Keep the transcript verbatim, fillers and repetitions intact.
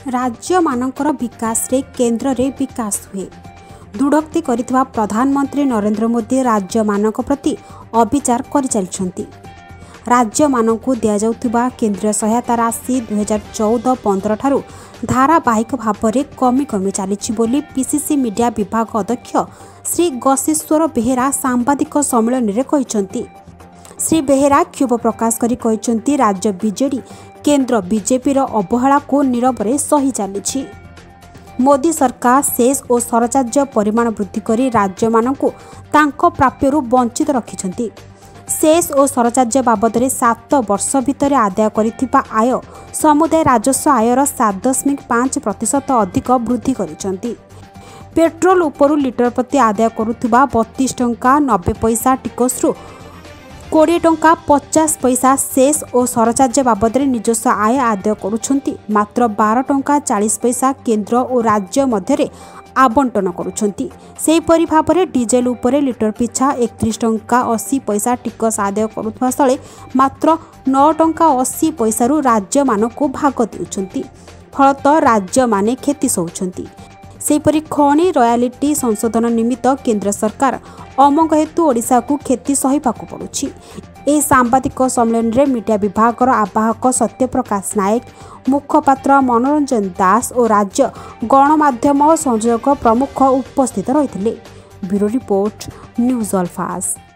राज्य मानकर विकास रे केंद्र रे विकास हुए दृढ़ोक्ति करिଥିବା प्रधानमंत्री नरेंद्र मोदी राज्य मानक प्रति अविचार करि चलिछन्ति। राज्य मानकु दिया जाउଥିବା केंद्रीय सहायता राशि दुई हजार चौदह पंद्रह ठारू धारावाहिक भाव में कमी कमी चली बोली पीसीसी मीडिया विभाग अध्यक्ष श्री गसेश्वर बेहेरा सांबादिक सम्मेलन में कहते। श्री बेहेरा क्षोभ प्रकाश करी कहते राज्य बीजेडी केंद्र बीजेपी अवहेला को नीरव सही चली। मोदी सरकार सेस और सरचार्ज परिमाण वृद्धि करी राज्य मानकु तांको प्राप्यरु वंचित रखिछन्ति। सेस और सरचार्ज बाबद सात वर्ष भितर आदाय करिथिबा आय समुदाय राजस्व आयर सात दशमिक पांच प्रतिशत अधिक वृद्धि करिछन्ति। पेट्रोल उपरु लिटर प्रति आदाय करुथिबा बत्तीस टंका नब्बे पैसा टिकसरु कोड़े टंका पचास पैसा सेस और सरचार्ज बाबद निजस्व आय आदाय करुछन्ति। मात्र बारह टंका चालीस पैसा केंद्र और राज्य मध्य आवंटन करुछन्ति। सेहीपरि भाबरे डीजेल उपरे लिटर पिछा एकतीस टंका अस्सी पैसा टिकस आदाय करुथबा स्थले मात्र नौ टंका अस्सी पैसारु राज्य मानकु भाग देउछन्ति। फलतः राज्य माने क्षति सहुछन्ति। सेहीपरि खनि रॉयल्टी संशोधन निमित्त केंद्र सरकार अमंग हेतु ओडिशा को क्षति सहिबाकु पड़ुछि। एही सांबादिक सम्मेलन में मीडिया विभाग आवाहक सत्यप्रकाश नायक, मुखपात्र मनोरंजन दास और राज्य गणमाध्यम संयोजक प्रमुख उपस्थित रहिथिले। ब्यूरो रिपोर्ट न्यूज अल्फाज।